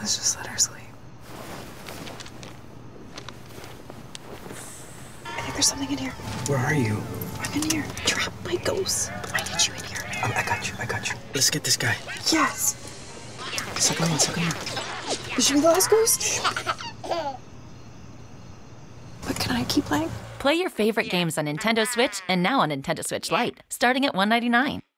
Let's just let her sleep. I think there's something in here. Where are you? I'm in here. Trapped by ghosts. I need you in here. I got you. Let's get this guy. Yes. Suck him in. This should be the last ghost. But can I keep playing? Play your favorite games on Nintendo Switch and now on Nintendo Switch Lite, starting at $199.